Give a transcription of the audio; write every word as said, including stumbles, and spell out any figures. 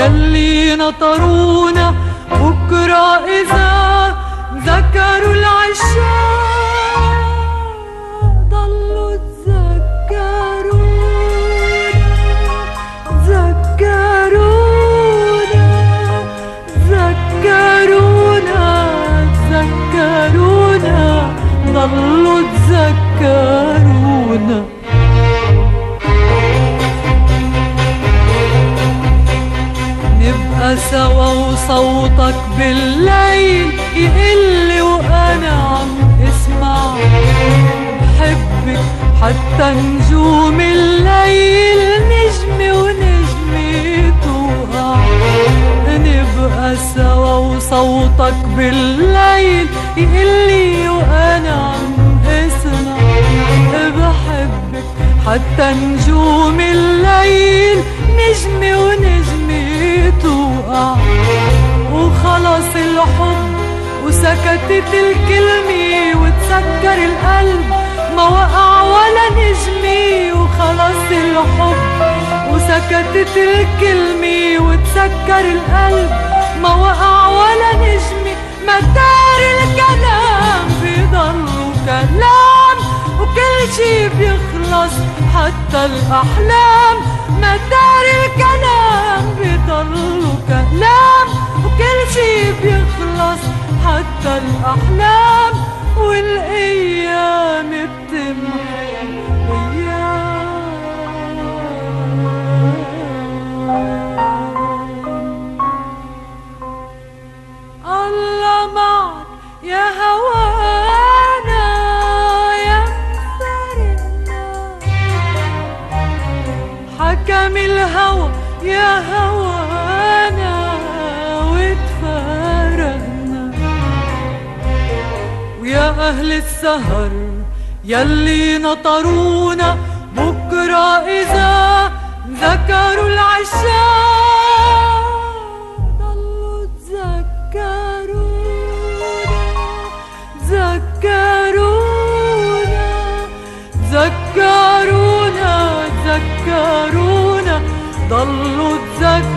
يلي نطرونا بكرة إذا ذكروا العشاق ضلوا تذكرونا تذكرونا تذكرونا تذكرونا ضلوا تذكرونا. نبقى سوا وصوتك بالليل يقلي وأنا عم اسمع بحبك حتى نجوم الليل نجمي ونجمي توقع. نبقى سوا وصوتك بالليل يقلي وأنا عم اسمع بحبك حتى نجوم الليل نجمي ونجمي توقع. وخلص الحب وسكتت الكلمة وتسكر القلب ما وقع ولا نجمي. وخلص الحب وسكتت الكلمة وتسكر القلب ما وقع ولا نجمي. مدار الكلام بيضلوا كلام وكل شي بيخلص حتى الأحلام. مدار الكلام بيضلوا كلام وكل شي بيخلص حتى الأحلام. والأيام بتمحي الله معك يا هوانا يا مفارقنا. حكم الهوى يا هوانا وتفارقنا. ويا أهل السهر يلي نطرونا بكرة إذا ذكروا العشاق ضلوا تذكرونا تذكرونا تذكرونا تذكرونا ضلوا تذكرونا.